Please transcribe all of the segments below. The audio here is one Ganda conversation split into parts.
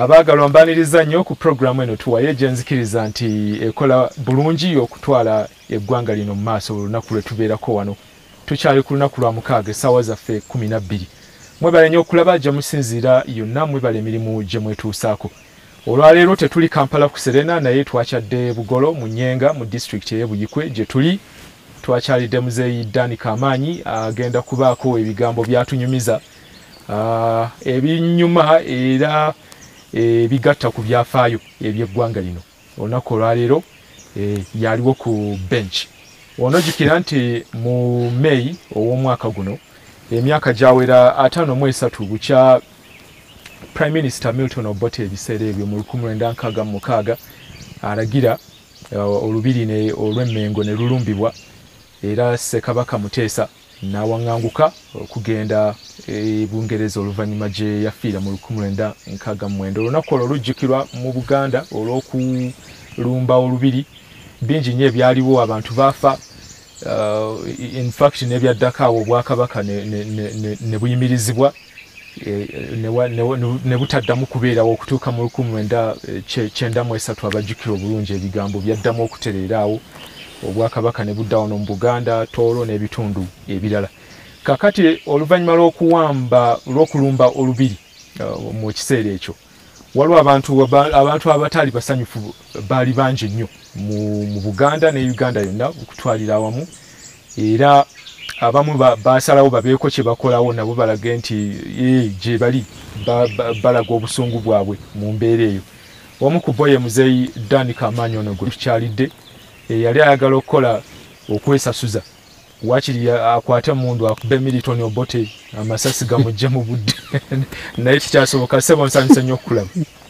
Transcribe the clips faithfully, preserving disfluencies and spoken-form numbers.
Abagalwa mbaniriza nnyo ku programu eno tuwaye genzikiriza nti ekola bulungi okutwala eggwanga lino mu maaso olunaku lwe tubeerako wano. Tukyali ku lunaku lwa mukaaga essaawa zaffe kumi na bbiri. Mwebale nnyo okulaba gye musinziira yonna mwebale emirimu gye mwetuusaako. Olwaleero tetuli Kampala ku Serena naye twakyadde Bugolo mu Nyenga mu district y'e Buyikwe gye tuli. Twakyalidde muzeeyi Dani Kamaanyi agenda kubaako ebigambo byatunyumiza uh, ebinyuma era ebigatta ku byafaayo eby'eggwanga lino. Olunaku olwaleero e, yaliwo ku bench. Onojjukira nti mu May ow'omwaka guno emyaka gyawera ataano mu esatu bukya Prime Minister Milton Obote ebiseera ebyo mu lukumi lwenda nkaaga mu mukaaga alagira uh, olubiri ne olw'Emmengo ne lulumbibwa era Ssekabaka Muteesa n'awaŋŋanguka okugenda e Bungereza oluvannyuma gye yafiira mu lukumi lwenda nkaaga mu mwenda. Olunaku olwo lujjukirwa mu Buganda olw'okulumba olubiri. Bingi nnyo ebyaliwo, abantu baafa. Uh, in fact n'ebyaddako awo Obwakabaka ne, ne, ne, ne buyimirizibwa e, ne, ne, ne butaddamu kubeerawo okutuuka mu lukumi lwenda kyenda mu esatu abajjukira obulungi ebigambo byaddamu okutereera awo. Obwakabaka ne buddawo no mu Buganda, Tooro n'ebitundu ebirala. Kakati oluvannyuma lw'okuwamba lw'okulumba olubiri uh, mu kiseera ekyo waliwo abantu abantu abatali basanyufu baali bangi nnyo mu, mu Buganda ne Uganda yonna okutwalira awamu era abamu basalawo ba, babeeko kye bakolawo nabo balage nti ee gye bali ba, ba, balaga obusungu bwabwe mu mbeera eyo. Omu ku bo ye muzeeyi Dani Kamaanyi ono gwe tukyalidde e, yali ayagala okukola okwesasuza wakiri akwate mundu akube Milton Obote amasasi gamujje mu budde naye kikyasoboka sebo nsanyusa nnyo okulaba.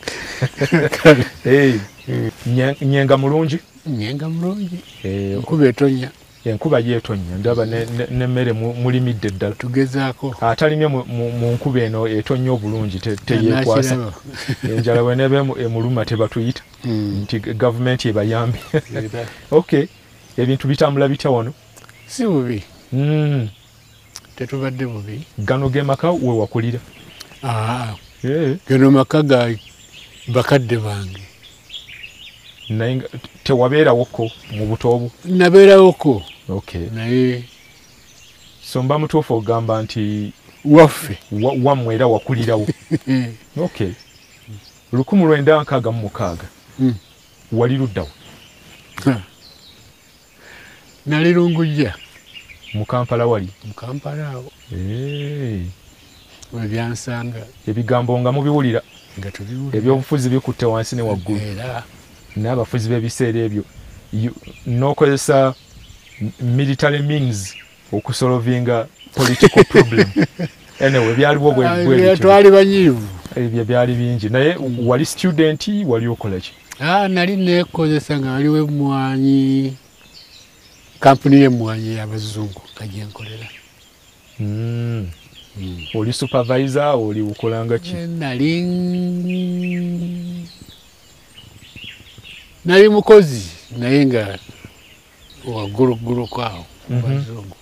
Hey, Nyenga mulungi? Nyenga mulungi. Eh, nkuba etonya. Enkuba yeetonya ndaba n'emmere mulimidde ddala. Tugezaako. Atalimye mu nkuba eno etonya obulungi teyeekwasa. Enjala bw'eneba emuluma tebatuyita nti gavumenti ebayambi. Okay, ebintu bitambula bitya wano? Si bubi. Mm. Tetubadde bubi. Gano ge maka we wakulira? Ah. Yeah. Gano maka ga bakadde bange. Naye tewabeerawo ko mu buto obwo? Nabeerawo ko. Okay. Naye so mba mutuufu ogamba nti waffe wammwe era wakulirawo. Okay. Lukumi lwenda nkaaga mu mukaaga. Mm. Wali luddawo? Nali Lungujja. Mu Kampala wali? Mu Kampala awo. Hey. We byansanga. Ebigambo nga mubiwulira? Nga tubiwulira. Ebyobufuzi bikutte wansi ne waggulu. Era n'abafuzi b'ebiseera ebyo n'okozesa military means okusolovinga political problem. Anyway, byaliwo bwe twali banyiivu. Ebyo byali bingi. Naye wali student wali okola ki? Ah, nali neekozesa nga waliwo emmwanyi, kampuni y'emmwanyi y'Abazungu kagyenkolera. Mm. Mm. Oli supervisor oli ukolanga ki? Nali nali mukozi naye nga wagguluggulu kwawo Abazungu.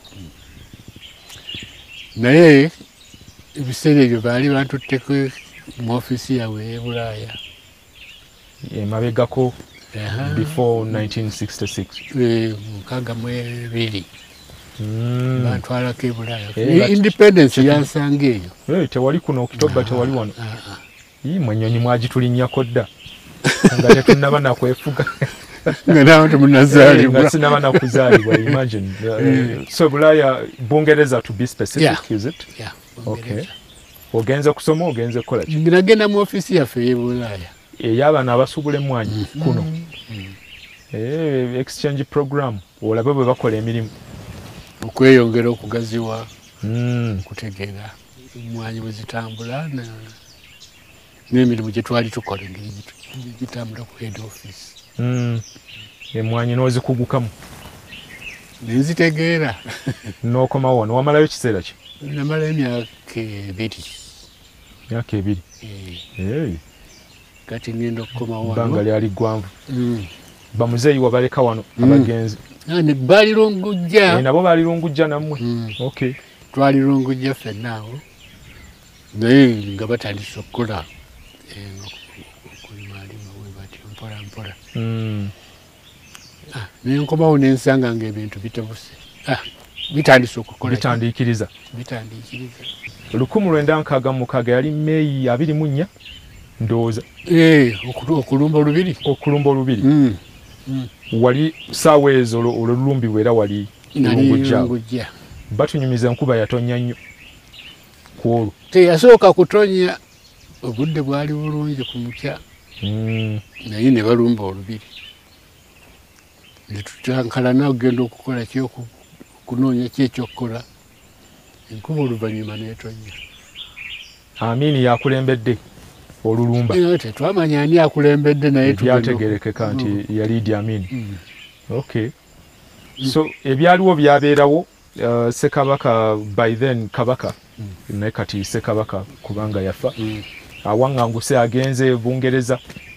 Naye ebiseera ebyo baali bantutteko mu ofiisi yaabwe e Bulaaya. Emabegako before nineteen sixty-six. Mukaaga mu ebiri. Mm. Bantwalako e Bulaaya. Independence yansanga eyo. Hey, tewali kuno Okitoba tewali wano. Ii mwenyonyi mwagitulinnyako dda. Nga tetunnaba nakwefuga. Nga nawe temunnazaalibwa. Nga sinaba nakuzaalibwa, imagine. Uh, so Bulaaya, Bungereza to be specific, yeah. Is it? Yeah. Okay. Ogenze kusoma ogenze kukola ki? Nagenda mu ofiisi yaffe y'e Bulaaya. Ey'abaana abasubula emmwanyi mm. kuno. Mm. Eh, exchange program. Olabe bwe bakola emirimu. Okweyongera okugaziwa. Mm. Kutegeera emmwanyi bwe zitambula n'emirimu gye twali tukola engeri gitambula ku head office. Mm. Emmwanyi n'ozikugukamu? Nenzitegeera. N'okomawo wano wamalayo kiseera ki? Namala emyaka ebiri. Emyaka ebiri? Hey. Kati ngenda okukomawo wano. Bbanga lyali ggwanvu. Mm. Bamuzeeyi wabaleka wano abagenzi? Ne baali Lungujja. Nabo baali Lungujja nammwe? Mm. Okay. Twali Lungujja ffenna awo. Naye nga batandise okukola mpola mpola. Mm. Ah, nenkomawo nensanga ng'ebintu bitabuse. Ah, bitandise okukola. Bitandiikiriza. Bitandiikiriza. lukumi lwenda nkaaga mu mukaaga yali Meeyi abiri mu nnya ndowooza. Eh, okulumba olubiri. Okulumba olubiri. Mm. Mm. Wali saawa ezo olulumbibwa era wali ngujja. Batunyumiza enkuba yatonnya nnyo ku olwo. Teyasooka kutonya, obudde bwali bulungi ku mukya. Mm. Naye ne balumba olubiri. Ne tutankalana okugenda okukola kunoonya ki ekyokukola. Enkuba oluvannyuma n'etonnya. Amini yakulembedde olulumba. Tetwamanya ani akulembedde naye byategerekeka nti yali Idi Amin. Mm. Okay. So ebyaliwo byabeerawo uh, Ssekabaka by then Kabaka mm. naye kati Ssekabaka kubanga yafa mm. awanganguse agenze Bungereza.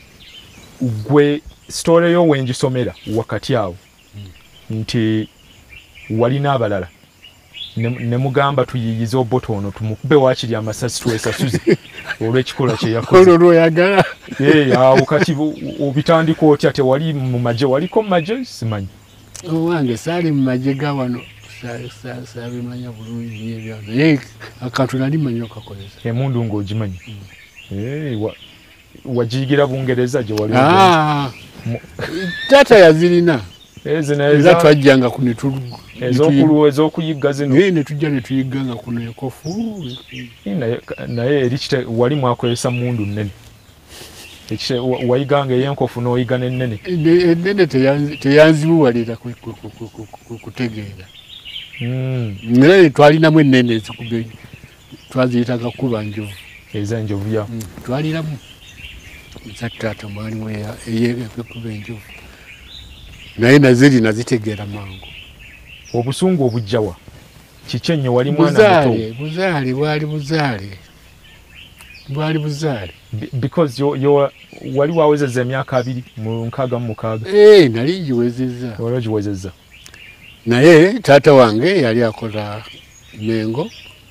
Gwe story yo wengisomera wakati awo mm. nti walina abalala ne, ne mugamba tuyiyize obotono tumukube wakiri amasasi twesasuze olw'ekikola kye yakoze olwo yagala eh awo kati obitandiko otya te wali mu maje waliko mu maje simanyi owange sali mu maje ga wano sa sa bimanya bulungi ebyo naye akantu nali manyo kakoleza emundu ng'ogimanyi mm. eh wa wajigira Bungereza gye wali ah tata yazirina ezina eza twajjanga kunitulu ezokulu ezokuyigga zino eh ne tujja ne tuyigganga kuno ekofu naye naye erichite wali mwakozesa mundu nnene ekite wayiganga yenkofu n'oyiga n'ennene ennene teyanzibuwalira kutegeera naye twalinamu ennene ezikube twaziyitaga kuba njovu eza njovu ya twaliramu zatata mwalimu eyekuba enjovu naye naziri nazitegeera mangu obusungu obujjawa kikennyo wali mwana muto buzaale bwali buzaale bwali buzaale because yo yo wali wawezeza emyaka abiri mu nkaaga mu mukaaga eh nali ngiwezezza wali giwezezza naye taata wange yali akola Mengo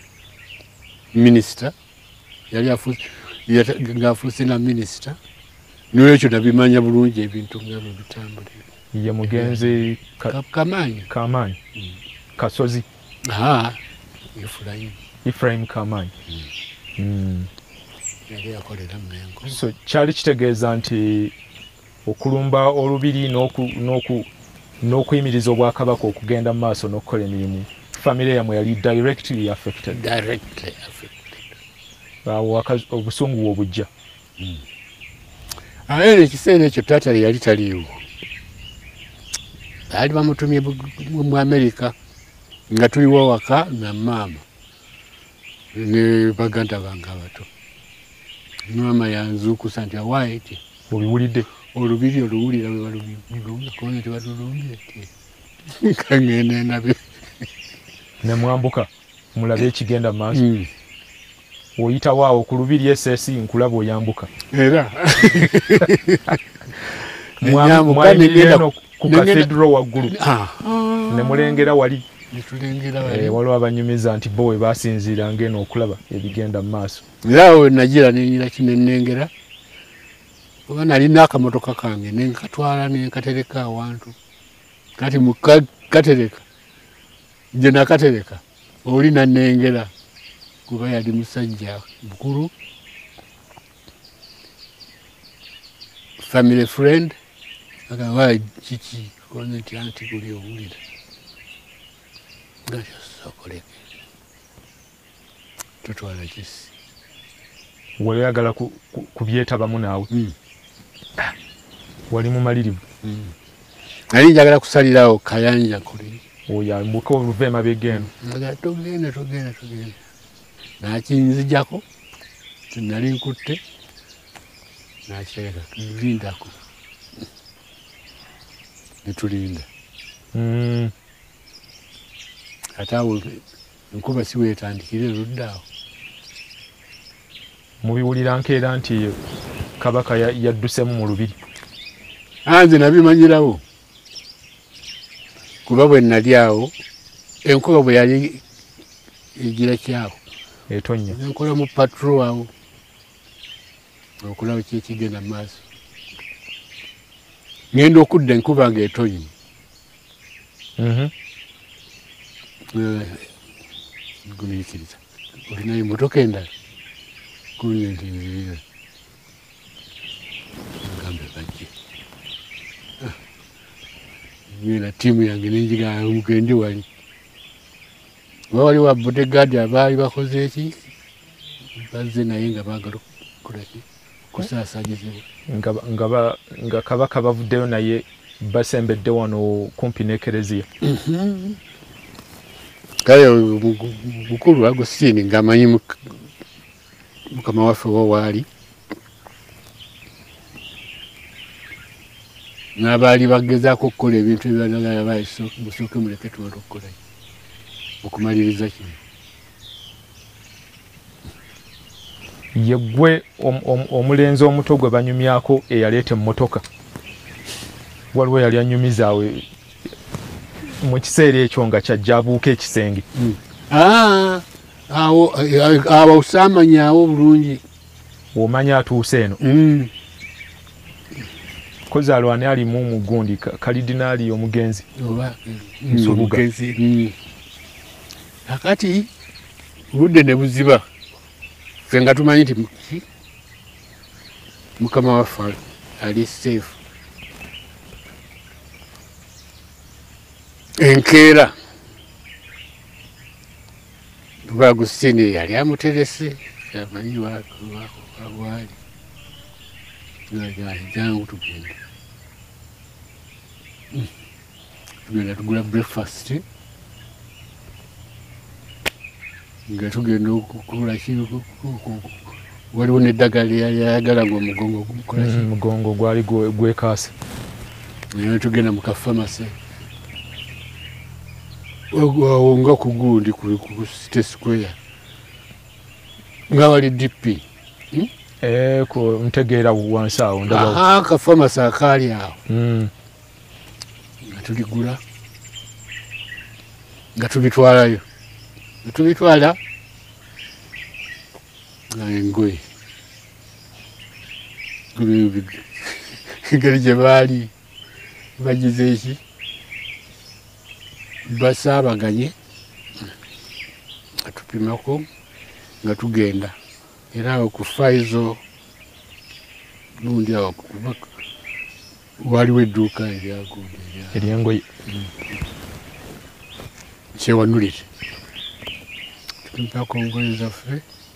minister yali afuuse ng'afuuse na minister n'ekyo nabimanya bulungi ebintu nga bwe bitambulira ye mugenzi ka, Kamaanyi Kamaanyi mm. Kasozi ah Ephraim Ephraim Kamaanyi mm. mm. yali akolera Mengo so kyali kitegeeza nti okulumba olubiri n'oku n'oku n'okuyimiriza obwakabaka okugenda mu maaso n'okukola emirimu family yamwe yali directly affected directly affected awo obusungu obujja mm. aye ekiseera ekyo taata yali taliiwo ali bamutumye mu Amerika nga tuliwo waka na mama ne baganda bange abato mama yanzukusa nti awaiti obiwulidde olubiri oluwulira bwe balubiri kone tebatulumbye kangende nabe ne mwambuka mulabe ekigenda maaso mm. oyita waawo ku lubiri S S nkulaba oyambuka era mwambuka negenda ku cathedral waggulu ne mulengera wali netulengera wali eh waliwo abanyumiza nti bowe basinziira ngeno okulaba ebigenda mu maaso erawo nagira nenyira kinenengera oba nali n'akamotoka kange nenkatwala nenkatereka awantu kati mukatereka nje nakatereka oli nanengera kuba yali musajja mukulu family friend akawa chichi kone nti anti kuli owulira gasho sokoleke tutwala kisi weyagala kubyetabamu naawe mm. wali mumalirivu mm. nali njagala kusalirawo kayanja kuli oyambuka oluva emabegeno nga togenda togenda togenda nakinzijako nali nkutte nakitereka tulindako netulinda mm. ate awo enkuba si weetandikire eruddaawo mubiwulira nkeera nti kabaka yaddusemu mu lubiri anze nabimanyirawo kuba bwe nali awo enkuba bwe yali egira kyawo etonnya nkola mu patrol awo okulaba ki ekigenda mu maaso ngenda okudda enkuba ng'etonyi. Mhm. Gumiikiriza olinayo emmotoka endala kunya nti nziira ngambe bajje ngenda ttiimu yange nenjigaa mugende wali oba wali wa bodegaadi abaali bakoze eki bazze naye nga baagala okukolaki kusaasanyizibwa nga kabaka bavuddeyo naye basembedde wano kumpi n'ekereziya. kale bukulu Agostini ng'amanyi mukama waffe wa waali n'abaali bagezaako okukola ebintu ebirala basooke muleke tuwala okukolayo okumaliriza kino. Ye ggwe omulenzi omuto gwe banyumyako eyaleeta emmotoka waliwo yali anyumizaawe mu kiseera ekyo nga kyajja abuuka ekisenge. awo osaamanyaawo bulungi omanya atuuse eno kozi alwane alimu mu gundi kalidinaali omugenzi nsubuga. Akati budde ne buziba ffe nga tumanyi nti mukama waffe ali seefu. Enkeera kuba Agustini yali amuterese amanyi waali jangu tugenda tugenda tugula breakfast nga tugenda okukula waliwo neddagala lyayagala nga omugongo mugongo gwali gwekaase naye tugenda mu kafamasi awo nga ku gundi ku City Square nga wali D P ntegeera wansi awo ndaba kafamasi akaali awo nga tuligula nga tubitwalayo nga tubitwala nga engoye engeri gye baali bagize eki basaabaganye nga tupimako nga tugenda era awo ku Faizo lundi awo waliwo edduuka eryagundi eryengoye kyewanulire tupimako ngoye zaffe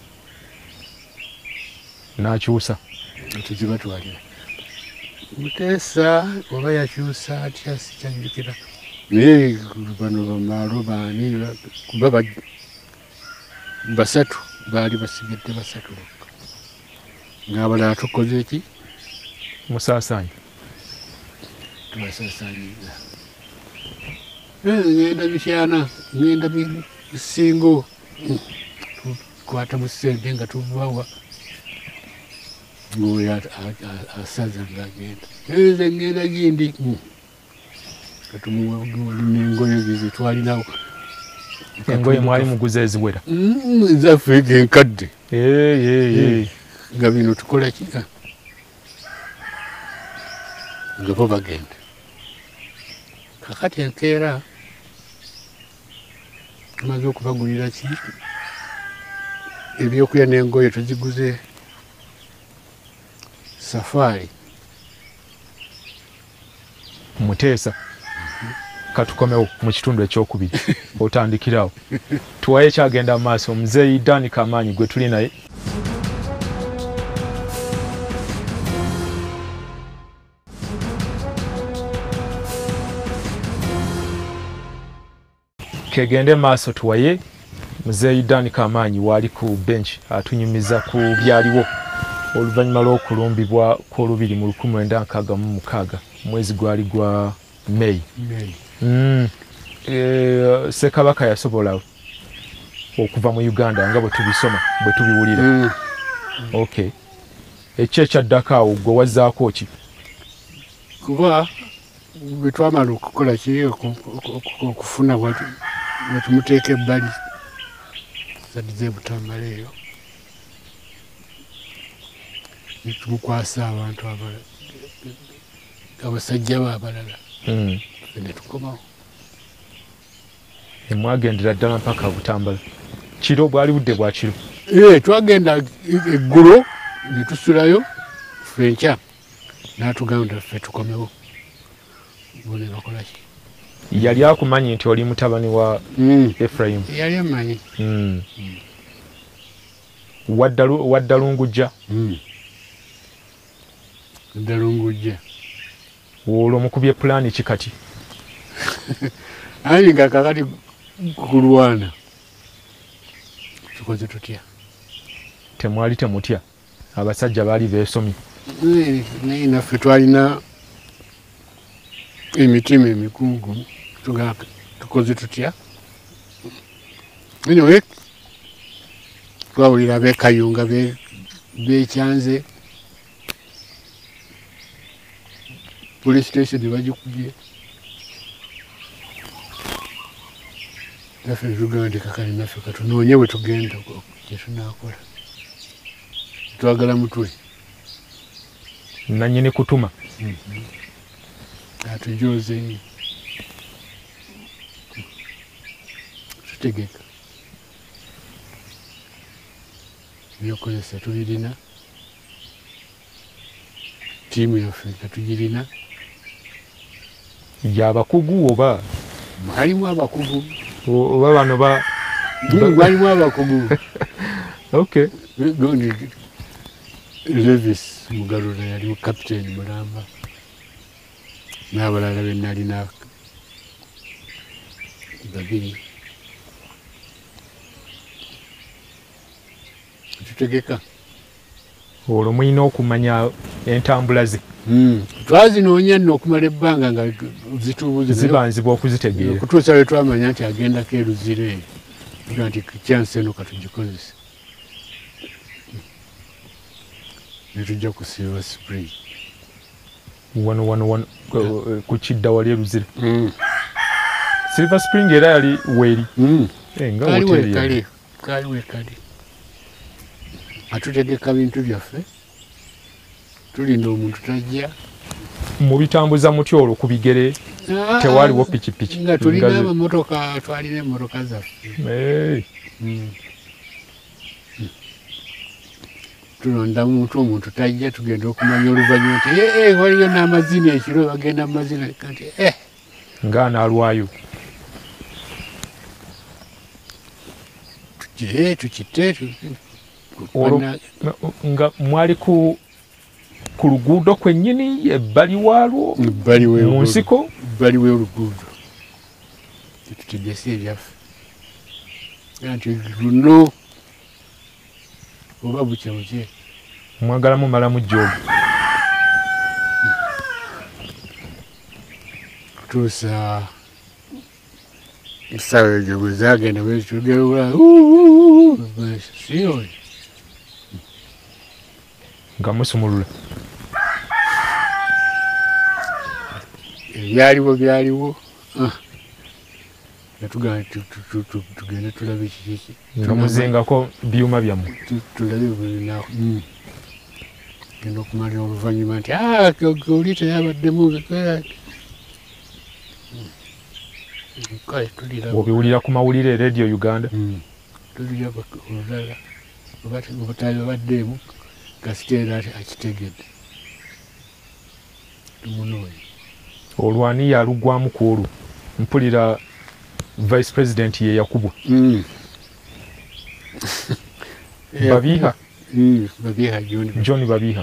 n'akyusa tuzibatwalira Muteesa oba yakyusa atya sikyajjukira naye bano bamaalo baani kuba basatu baali basigedde basatu bokka ng'abalala tukoze eki musaasaanyi tubasaasaanyiza ngenda bityana ngenda bisingo tukwata mu ssente nga tubawa ng'oyo asaza ng'agenda nze ngenda gindi nga tumuwa n'engoye ze twalinawo engoye mwali muguza eziwera zaffe enkadde ee nga bino tukola ki nga bo bagenda kakati enkeera tumaze okubagulira ki ebyokulya n'engoye tuziguze Safari Muteesa katukomewo mu kitundu ekyokubiri otandikirawo tuwaye kyagenda mu maaso muzeeyi Dani Kamaanyi gwe tuli naye kegende maaso tuwaye muzeeyi Dani Kamaanyi waali ku bench atunyumiza ku byaliwo oluvannyuma lw'okulumbibwa kw'olubiri mu lukumi lwenda nkaaga mu mukaaga mwezi gwali gwa May. Mm. E, Ssekabaka yasobola okuva mu Uganda nga bwe tubisoma bwe tubiwulira. Mm. Okay. Ekyo ekyaddako awo gwe wazzaako ki? Kuba bwe twamala okukola ki okufuna bwe tumuteeka ebbali zadize butambala eyo tumukwasa abantu abasajja baabalala mm. ne tukomawo emwagendera ddala mpaka Butambala kiro bwali budde bwa kiro ee twagenda eggulo ne tusulayo fenkya n'atugamba ffe tukomewo bone bakolaki yali akumanyi nti oli mutabani wa mm. Ephraim yali amanyi mm. mm. waddalu waddalungujja mm. waddalungujja olwo mukubye pulaani kikati ayi nga kakati kulwana tukoze tutya temwali temutya abasajja baali beesomye naye naffe twalina emitima emikungu tugamba tukoze tutya anyway twawulira ab'ekayunga bekyanze police station bagikubye naffe netugamba nti kakali naffe katunoonye bwe tugenda kyetunaakola twagala mutwe nanyini kutuma atujoze tutegeka byokozesa tubirina tiimu yaffe katugirina yabakugu oba mwalimu abakugu oba bano ba mwalimu abakugu okay gondi Levis Mugarura yali kapiteni Mulamba n'abalala be nalina babiri tutegeka olwo mulina okumanya entambula ze twazinoonya nno okumala ebbanga nga zitubuze zibanzibwa okuzitegeera okutuusa lwe twamanya nti agendako eruzire nga nti kyansi eno katugikozesa netujja ku Silver Spring wano wano wano ku kidda wali eruzire Silver Spring era yali weeri nga hoteri kali wekali atutegeka bintu byaffe tulinda omuntu tajja mubitambuza mutyo olwo ku bigere tewaliwo pikipiki nga tulina amamotoka twalina emmotoka zaffe tulonda muntu omuntu tajja tugenda okumanya oluvannyuma nti ee waliyo n'amazina ekiro bagenda mu mazina nti eh ng'anaalwayo tukire tukite olwo nga mwali ku ku luguudo kwennyini ebbali waalwo mu nsiko ebbali w'oluguudo tetutegese ebyaffe nti luno oba bukya bukye mwagala mumalamu jjoogi kutuusa essaawa egyo bwe zaagenda bwetugera siyo nga musumulula ebyaliwo byaliwo natugamba tugende tulabe kiki nga muzingako byuma byammwe tulabe bulinaku genda okumalira oluvannyuma nti oli teyabaddemu kale tulira obiwulira ku mawulire Radio Uganda tulira olulala obutaali babaddeemu kasiteera akitegedde tumunoonya olwani yalugwamu ku olwo mpulira vice president ye yakubwa babiha babiha John babiha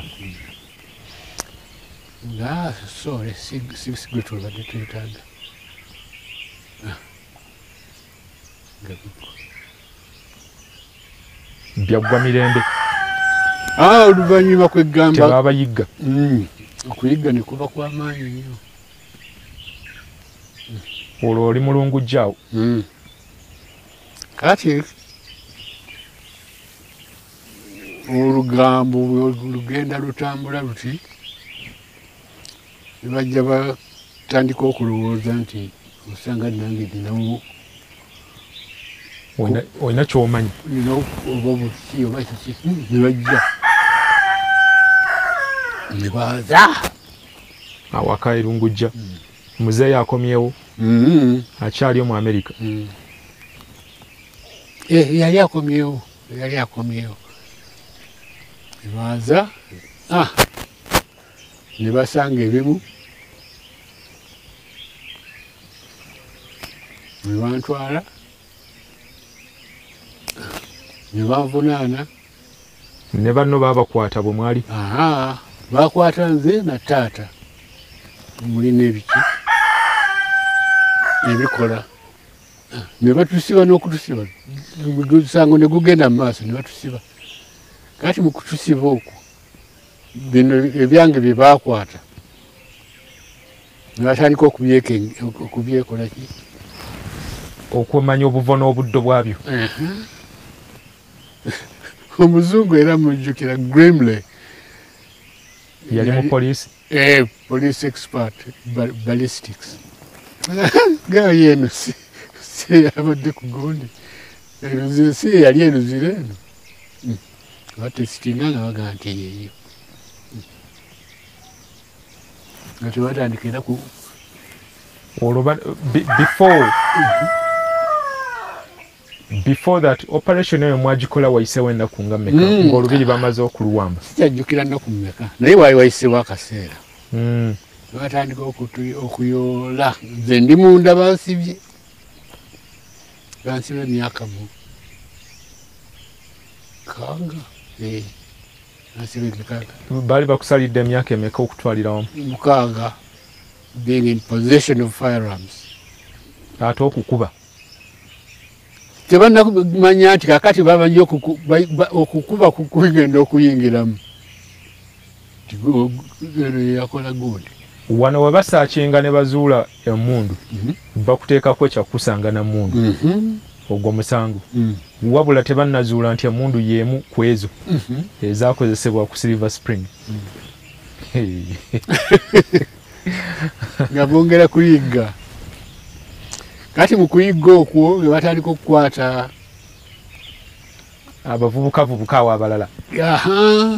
nga sore sigwe tulabadde twetaaga byaggwa mirembe oluvannyuma kwegamba tebabayigga okuyigga ne kuba kw'amaanyi nnyo olwo oli mulungujjaawo kati olugambo lugenda lutambula luti ne bajja batandika okulowooza nti osanga nange ninawo olina kyomanyi nina oba buki oba kiki ne bajja ne baza awaka Irungujja mm. muzeeyi akomyewo mm -hmm. akyali mu America mm. eh yali akomyewo yali akomyewo baza ah ne basanga ebimu ne bantwala ne banvunaana ne banno babakwata bwe mwali aha bakwata nze na taata mulina ebiki ebikola ne batusiba n'okutusiba sango ne gugenda mu maaso ne batusiba kati mu kutusiba okwo bino ebyange bye baakwata ne batandika okubyekola ki okumanya obuvo n'obuddo bwabyo omuzungu era mujjukira Grimley yali mu police eh police expert ballistics gayo yeno si si abadde ku gundi eruzi si yali eruzire eno bate sitinga nga baga nti yeyo ngati batandikira ku olwo before before that operation eyo mwagikola wayisewo ennaku nga mmeka mm. ng'olubiri bamaze okuluwamba sijajjukira nnaku mmeka naye waali wayisewo akaseera mm. batandika okuyoola nze ndi munda bansibye bansibye emyaka mu kanga eh bansibye emikaaga baali bakusalidde emyaka emeka okutwalira wamu mukaaga being in possession of firearms ate okukuba tebanamanya nti kakati bamanyi okukuba kugenda okuyingiramu yakola gundi wano we basaakinga ne bazuula emmundu mm -hmm. bakuteekako ekyakusanga na mmundu mm -hmm. ogwo musango mm. wabula tebannazuula nti emmundu y'emu ku ezo mm -hmm. ezaakozesebwa ku Silver Spring mm. hey. nga bongera kuyigga kati mu kuyigga okwo ne batandika okukwata abavubuka vubuka awo abalala aha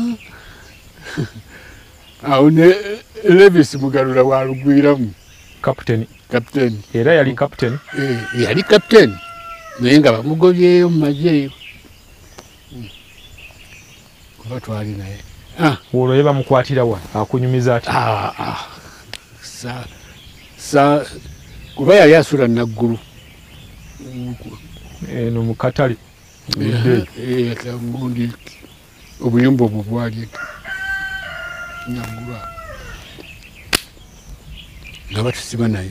awo ne Levis Mugalula walugwiramu kapiteni kapiteni era yali kapiteni eh yali kapiteni naye nga bamugobyeyo mu magye eyo kuba twali naye ah olwo ye bamukwatira wa akunyumiza ati ah ah sa sa kuba yali asula naggulu eno mu katale eh gundi obuyumba obwo bwali naggulu nga batusiba naye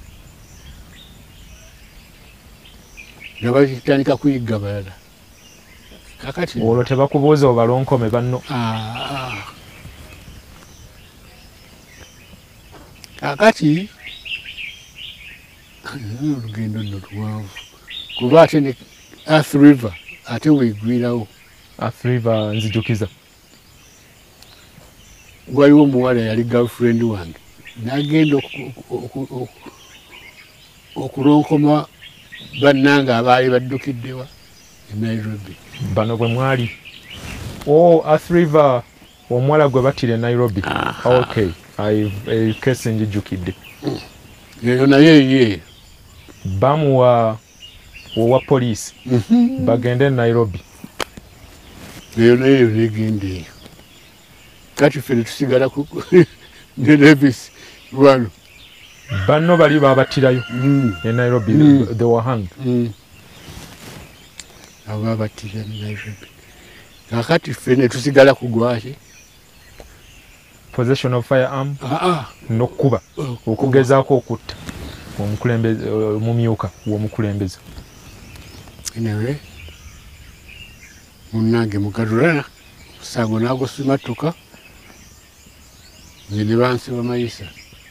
nga batandika kuyigga balala kakati olwo tebakubuuza obalonkome banno kakati olugendo nno luwanvu kuba ate ne Earth River ate weegwirawo Earth River nzijukiza waliwo omuwala yali girlfriend wange n'agenda okulonkoma bannanga abaali baddukiddewa e Nairobi bano bwe mwali oh Earth River omuwala gwe battira e Nairobi okay kesi njijjukidde eyo naye ye bamuwa owa poliisi bagende e Nairobi eyo naye eyo negende eyo kati ffe tusigala ne Levis wano banno bali babattirayo mm. e Nairobi mm. they were hanged mm. abo babattira e Nairobi kakati ffe ne tusigala kugwaki possession of firearm ah ah n'okkuba okugezaako okutta omukulembeze mumyuka w'omukulembeze anyway munnange Mugalula Musango n'agusimatuka ne bansiba mayisa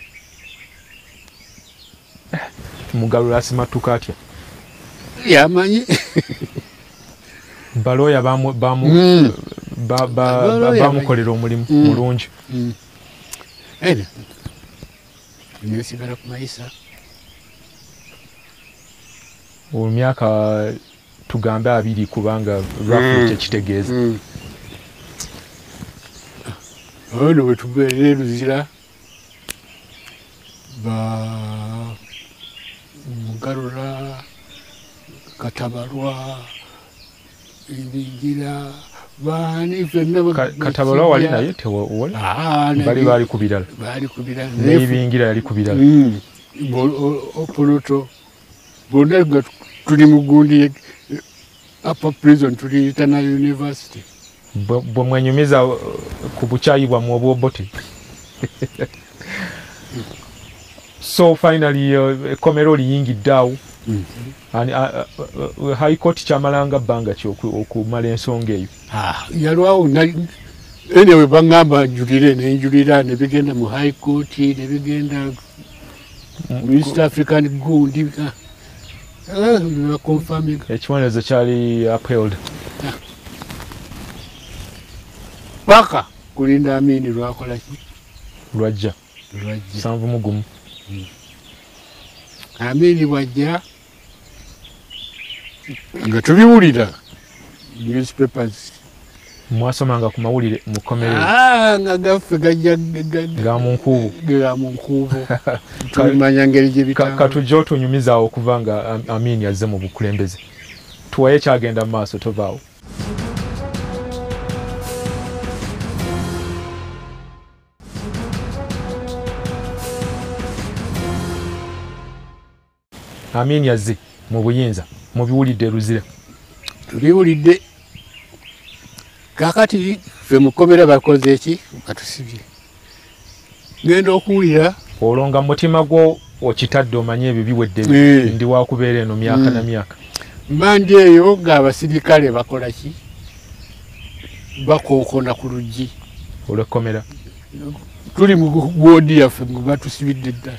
Mugalula asimatuka atya yamanyi balooya bamu bamu bamukolera omulimu mulungi ene nesigala ku mayisa omyaka tugambe abiri kubanga roughly kyekitegeeza ono bwe tubeera eruzira ba Mugarura, Katabarwa, Ibigira, bani fenna Katabarwa wali naye tewo wala. Ah, bali bali kubirala. Bali kubirala. N'ebingira yali kubirala. Mm. Opoloto. Bonna tuli mugundi upper prison tuli Itana University. Bwe mwenyumiza ku buchayi bwa mwobobote. So finally uh, komero liyingiddawo. Mm. And uh, uh, uh, High Court kyamalanga bbanga ki okumala ensonga eyo. Ah, yalwawo anyway bangamba njulire nenjulira ne bigenda mu High Court ne bigenda mu East African gundi ah uh, confirming ekibonerezo kyali upheld. Ah. Paka kulinda Amini lwakola ki lwajja lwajja sanvu mugumu. Hmm. Amini wajja nga tubiwulira newspapers mwasomanga ku mawulire mu komere ah nga gaffe gajja ga mu nkuubo ga mu nkuubo tumanya ngeri gye bitanga katujja otunyumiza okuva nga Amini yazze mu bukulembeze tuwaye kyagenda mu maaso tovaawo. Amini yazze mu buyinza mu biwulidde Luzira tubiwulidde kakati ffe mukomera bakoze eki batusibye ngenda okuwulira olonga mutima gwo okitadde omanye ebyo biwedde ndi wakubeera eno myaka na myaka mbanje eyo ng'abasirikale bakola ki bakookona ku luggi olw'ekkomera tuli mu woodi yaffe mu batusibidde ddala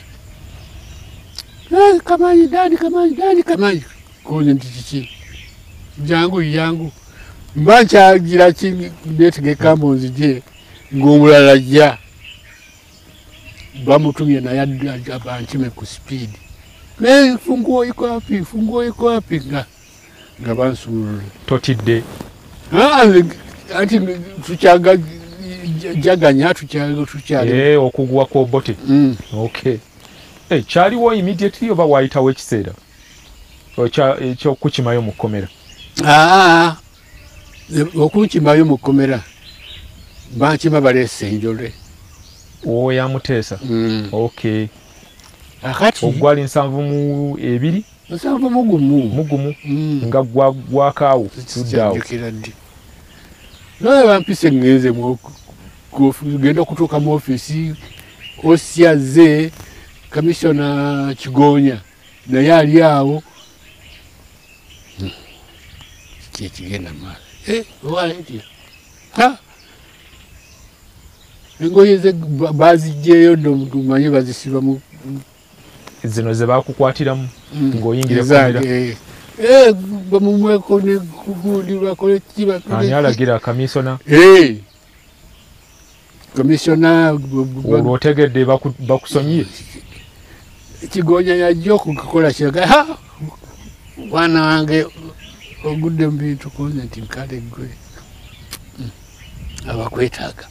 kamanyi dani kamanyi dani kamanyi koze nti kiki jangu yangu mba nkyagira ki ndeetegeka mbu nzije ng'omulala ajja bamutumye naye abankime ku speed naye funguo iko wapi funguo iko wapi nga nga bansuulula totidde ati tukyaga jaganya tukyaga tukyali okugwa ku bote. Okay. Hey, kyaliwo immediately oba waayitawo ekiseera ekyokukimayo mu kkomera? Ah, okukimayo mu kkomera bankima baleese enjole. Owo yamuteesa? Mm. Okay. Akati ogwali nsanvu mu ebiri? nsanvu mugumu. Mugumu? Mm. Nga gwakaawo tuddaawo. Naye bampise ngenze mu genda okutuuka mu ofiisi osyaze Commissioner Kigonya naye ali awo kyekigenda maaso eh walaiti ha engoye ze bazijjeeyo ndomanye bazisiba mu zino ze bakukwatiramu ng'oyingire kumira eh bamumweko ne kugundi bakole kiba ani alagira Commissioner eh Commissioner olwotegedde bakusonyiye Kigonya yajja okukola kiraga ha bwana wange ogudde mu bintu koze nti nkale gwe abakwetaaga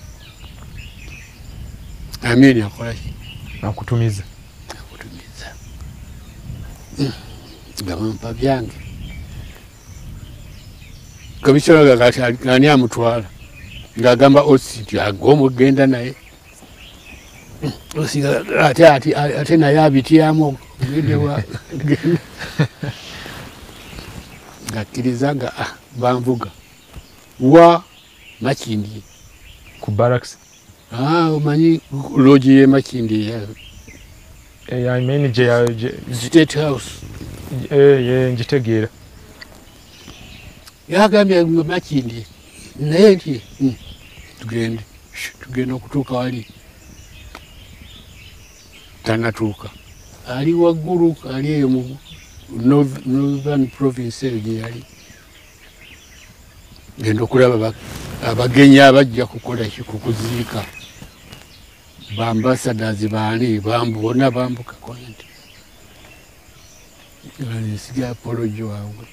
Amini akola ki akutumiza akutumiza gabampa byange Commissioner gakati ani amutwala ngagamba ositi agomugenda naye osiga ate ate ate naye abityamu gende wa ngakiriza nga ah banvuga wa Makindi ku barracks. Ah omanyi lodge ye Makindi ya eh I mean je State House eh ye njitegeera yagambye Makindi naye nti tugende tugenda okutuuka wali tanatuuka ali waggulu ali eyo mu Northern Province eyo gye yali genda okulaba abagenyi abajja kukola kukuziika bambasadazi baani bambona bambuka konti nsiga apology waabwe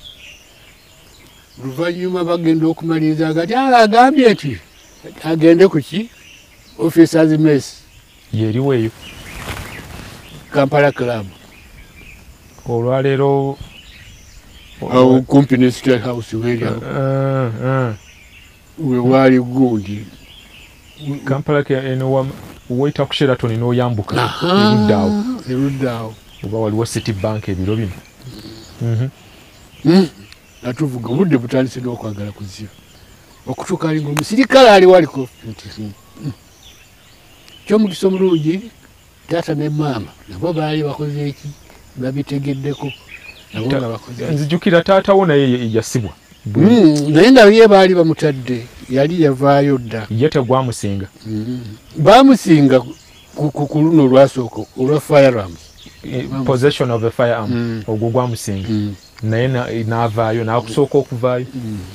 luvannyuma bagenda okumaliriza agati agambye nti agende ku ki officers mess yeriwo eyo Kampala Club. Olwaleero awo kumpi ne State House weri awo. Uh, uh. We wali gundi. Kampala ke eno wayita ku Sheraton n'oyambuka erudda awo. Erudda awo. Oba waliwo City Bank ebiro bino. Mhm. Mm. Natuvuga obudde butandise n'okwagala kuziba. Okutuuka ali ng'omusirikale ali waliko nti ky'omukisa omulungi taata ne maama nabo baali bakoze eki babitegeddeko nabo nga bakoze. Nzijukira taata wo naye yasibwa. Naye nga ye baali bamutadde yali yavaayo dda. Ye tegwamusinga. Baamusinga ku luno olwasooka olwa firearms. Possession of a firearm ogwo gwamusinga. Naye n'avaayo n'akusooka okuvaayo.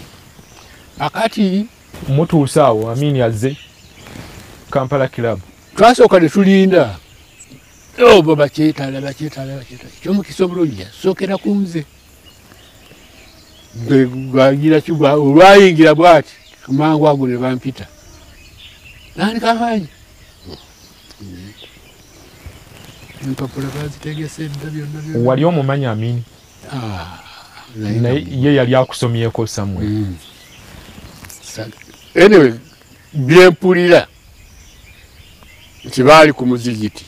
Akati mutuusa awo Amini azze Kampala Club. Twasooka ne tulinda. Oh baba kyetaala bakyetaala bakyetaala. Ky'omukisa obulungi yasookera ku nze. Bagira kiba olwayingira bwati kumangu ago ne bampita. Nani kamanyi? Mpapula bazitegese dda byonna byonna. Wali omumanyi Amini? Ah. Naye ye yali akusomyeko somewhere. Anyway, byempulira nti baali ku muzigiti.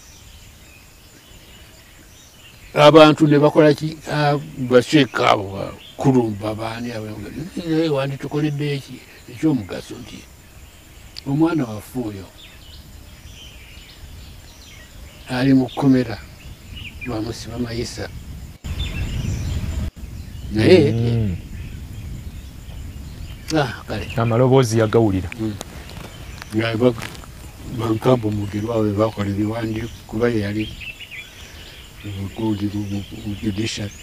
Abantu ne bakola ki basheeka abo kulumba baani abo wandi tukoledde eki ekyomugaso nti omwana waffe oyo ali mu kkomera bamusiba mayisa naye amaloboozi yagawulira nga bankambo mugirwa we bakola ebiwandiiko kuba ye yali mu judiciary.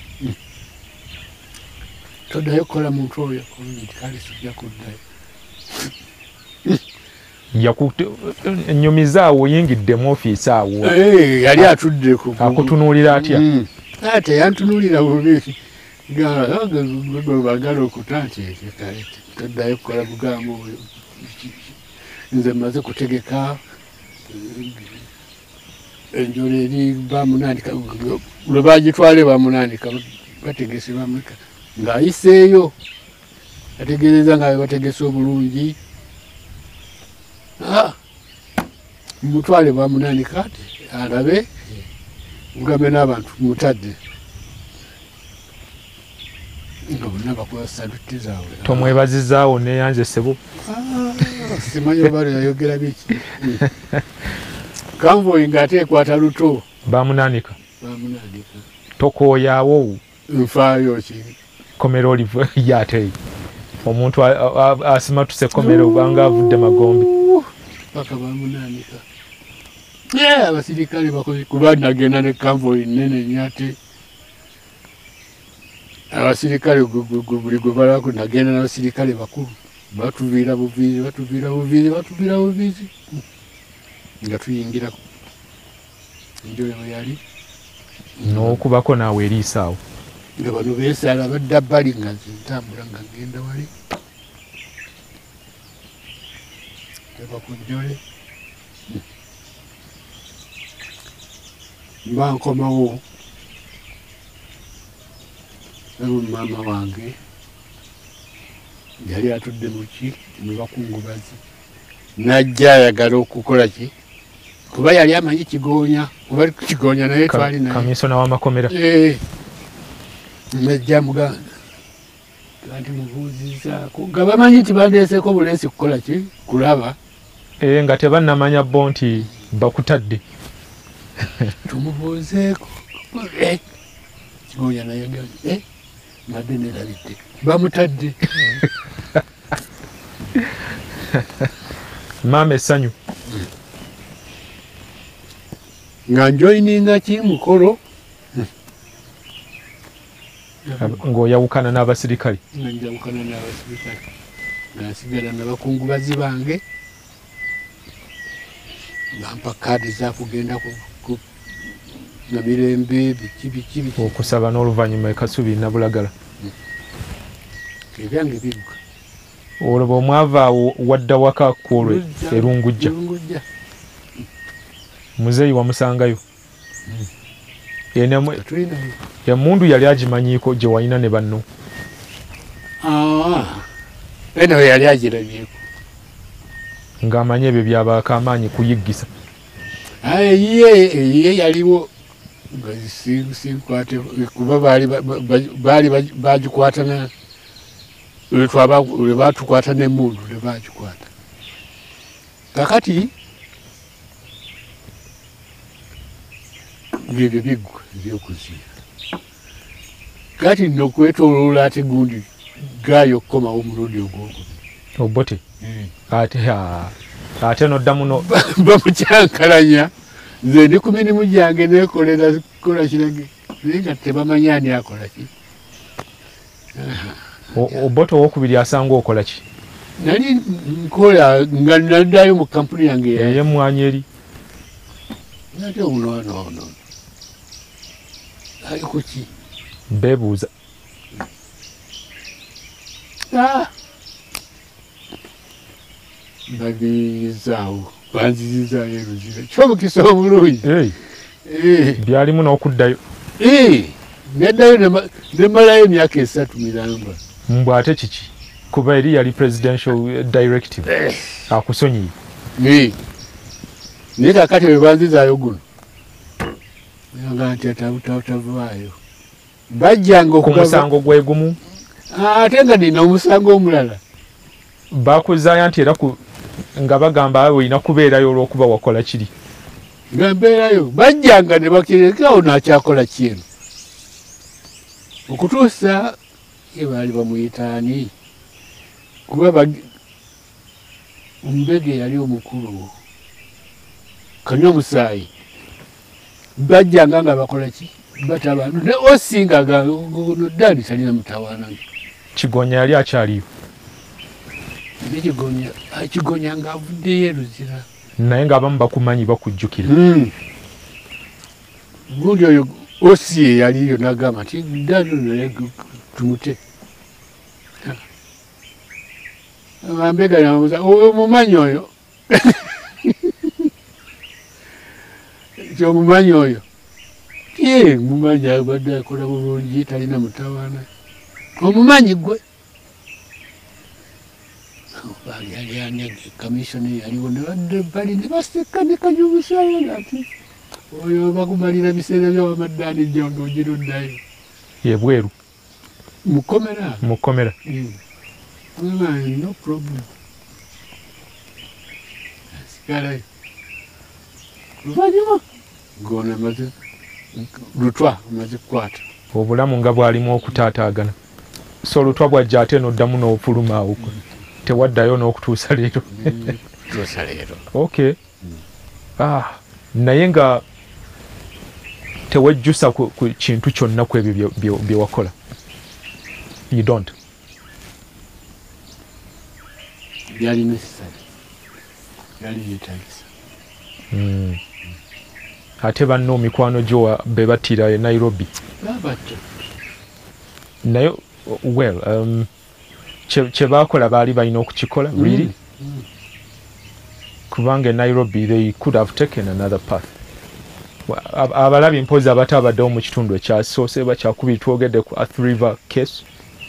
Toddayo kukola muntu oyo nti kale sijja kuddayo. Ennyumiza awo oyingiddemu ofiisi awo. Yali atudde ku akutunuulira atya? Ate yantunuulira bubi. Bagala okutanti kale toddayo kukola bugambo oyo. Nze mmaze kutegeka enjolo eri bamunandika lwe bagitwale bamunandika bategese bamuleka ng'ayiseeyo ategeereza nga bategese obulungi mutwale bamunandika ati alabe mugambe n'abantu mutadde nga bonna bakuba salute zaabwe. Tomwebazizaawo neeyanze sebo. Simanyi oba yayogera biki. Convoy ngate ekwata luto. Bamunandika. Bamunandika. Tokooyaawo. Nfaayo ki. Komera olive yate. Omuntu asimatuse komera obanga avudde magombe. Paka bamunandika. Yeah, abasirikale bakozi kuba nagenda ne convoy nene nyate. Abasirikale buli gwe balako nagenda n'abasirikale bakulu. Batuviira buviiri, batuviira buviiri, batuviira buviiri. Nga tuyingira enjole bwe yali n'okubako naawe eriisa awo nga bano beesaala badda bbali nga nze ntambula nga ngenda wali teba ku njole mba nkomawo abo maama wange yali atudde muki mu bakungubazi najja ayagala okukola ki kuba yali amanyi Kigonya kuba Kigonya naye twali naye kamisona w'amakomera najja muganda kandi mubuuzizaako nga bamanyi nti bandeeseeko buleesi kukola ki kulaba nga tebannamanya bo nti bakutadde tumubuuzeeko Kigonya naye nadde nerabidde bamutadde maama essanyu nga njoyininga ki mukolo ng'oyawukana n'abasirikale nga njawukana n'abasirikale nga nsigala n'abakungubazi bange bampa kaadi zakugenda na mirembe biki biki biki okusaba n'oluvannyuma ekasubi nabulagala ebyange biruka olwo omwava awo wadda waka kwolwe erungujja muzeeyi wamusangayo ene emundu yali agimanyiiko gye walina ne banno eno yali agirabyeko ng'amanyi ebyo byabaako amaanyi kuyiggisa ye yaliwo sinkwate kuba baali bagikwata lwe batukwata n'emundu lwe bagikwata kakati ng'ebyo biggwa ebyokuziira kati nno okwetooloola ate gundi gaayo okukomawo omulundi ogwokubiri obote ate ate noddamu no bamukyankalanya nze ndi ku mirimu gyange neekolera kukola kirage naye nga tebamanyi ani akola ki obote owokubiri asanga okola ki nali nkola nga naddayo mu kampuni yange ey'emmwanyi eri ate ononono ali ku ki beebuuza babizaawo banzizizaayo eruzira kyomukisa omulungi byalimu n'okuddayo neddayo nemalayo emyaka esatu miramba mbw ate kiki kuba eri yali presidential directive akusonyiye naye kakati bwe banzizaayo guno nga nti atabutavaayo bajjanga ku musango gwe gumu ate nga nina omusango omulala bakuzaayo nti era nga bagamba awe olina kubeerayo olw'okuba wakola kiri nga mbeerayo bajjanga ne bakirekawo naakyakola kyeno okutuusa ebaali bamuyitaani kuba ombege yali omukulu kanywa omusaayi bajjanga nga bakola ki batabantu ne osingaga noddaani talina mutawaana kigonya yali akyaliyo nekigonya kigonya ngaavuddeyo eruzira naye ng'abamu bakumanyi bakujjukira gundi oyo osi yaliyo nagamba nti ddaani naye tumute ambega namuza omumanyi oyo kyomumanyi oyo ye mumanyi abadde akola bulungi talina mutawaana omumanyi gwe yali kamisoni yaliwo nebadde bali ne baseka ne kanyumusaayo nati oyo bakumalira biseera byawamaddaani jja ng'ogiruddayo yebweru mukomera mukomera no problem asigalayo luvanyuma gona maze lutwa maze kukwata obulamu nga bwalimu okutaataagana so olutwa bwajja ate noddamu n'ofuluma awo tewaddayo n'okutuusa leero tuusa leero okay ah naye nga tewejjusa ku kintu kyonna ku ebyo bye wakola you don't byali necessary byali yeetagisa ate banno mikwano gyo be battira e Nairobi babatta naye well um, kye baakola baali balina okukikola really kubanga e Nairobi they could have taken another path abalabi mpozi abate abaddewo mu kitundu ekyasoose bakyakubiri twogedde ku Athi River case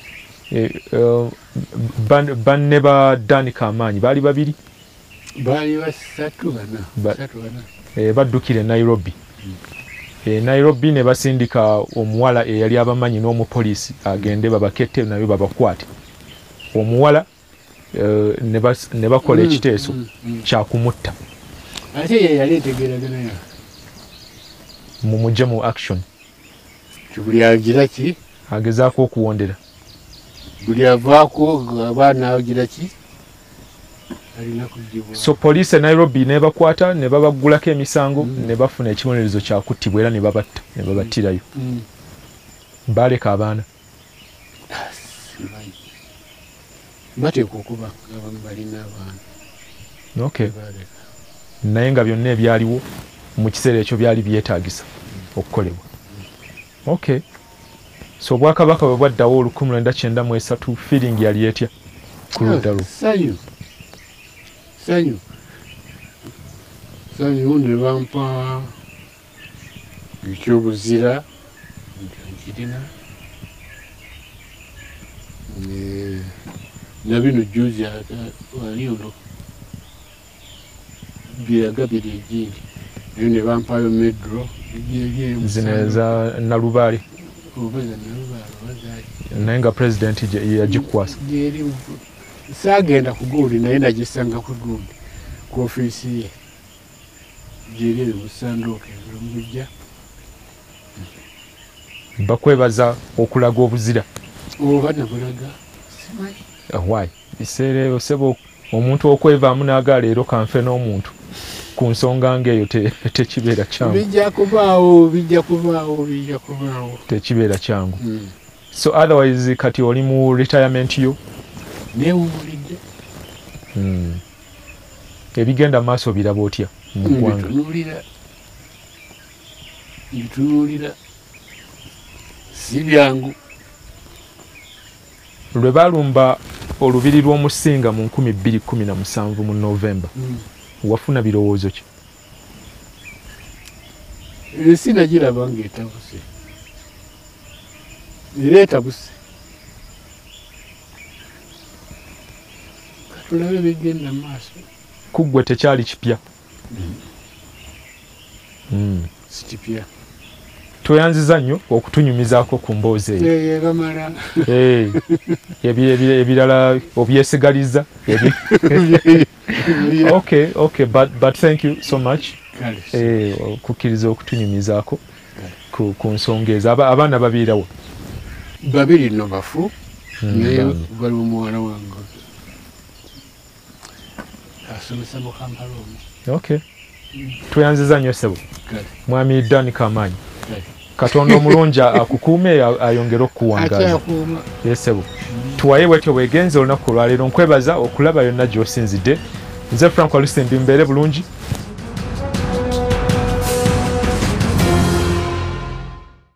banne ba Danica Amaanyi baali babiri baali basatu bana baddukira e Nairobi e Nairobi ne basindika omuwala eyali abamanyi n'omupoliisi agende babakette nayo babakwate omuwala ne bakola ekiteeso kyakumutta ate ye yali etegeeragana mu mujje mu action buli agira ki agezaako okuwondera buli avaako abaana agira ki alina kugibwa so poliisi e Nairobi ne bakwata ne babaggulako emisango mm. ne bafuna ekibonerezo kyakuttibwa era ne babatta ne babattirayo mm. baleka abaana bateekwa okuba abamu balina abaana okay naye nga byonna ebyaliwo mu kiseera ekyo byali byetaagisa okukolebwa okay so obwakabaka bwe bwaddawo olukumi lwenda kyenda mu esatu feeling yali etya ku ludda lwo sanyu sanyu sanyu ne bampa ekyobuzira nkirina na bino juzi wali olwo biraga biri egindi eyo ne bampayo medro zino eza nalubaale obaza nalubaale obazaaki naye nga pulezidenti yagikwasa gyeri saagenda ku gundi naye nagisanga ku gundi ku ofiisi ye gyeri eyo busanduuka ezomujja bakwebaza okulaga obuzira oba nabulaga simanyi why biseera ebyo sebo omuntu okwevaamu n'aga leero kanfe n'omuntu ku nsonga ng'eyo tekibeera kyangu bijja kubaawo bijja kubaawo bijja kubaawo tekibeera kyangu so otherwise kati oli mu retirement yo neewuulidde ebigenda maaso biraba otya mu ggwanga mbitunuulira mbitunuulira si byangu lwe baalumba olubiri lw'omusinga mu nkumi bbiri kkumi na musanvu mu novemba wafuna birowoozo ki ensi nagiraba ng'etabuse era etabuse katulabe bigenda maaso kuggwe tekyali kipya si kipya tweyanziza nnyo okutunyumizaako ku mboozi eyo bamala ebirala obyesigaliza okay okay but, but thank you so much okukkiriza okutunyumizaako ku nsonga ezo abaana babiirawo babiri nno bafu naye bali omuwala wange asomesa mu kampala omu okay tweyanziza nnyo ssebo mwami Dani Kamaanyi Katonda omulungi akukuume ayongere okukuwangaaza yesebo tuwaye bwetyo bwegenze olunaku olwaleero nkwebaza okulaba yonna gy'osinzidde nze Frank Walusimbi mbeere bulungi